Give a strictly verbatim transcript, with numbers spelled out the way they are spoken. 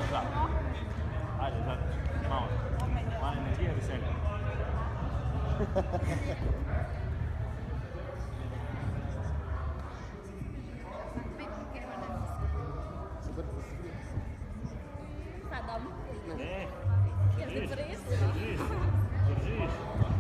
Da. Ajde, sad, malo. Malo energije, veselje. Xả đấm. Ne. Kiểu Držiš. držiš. Držiš. Držiš.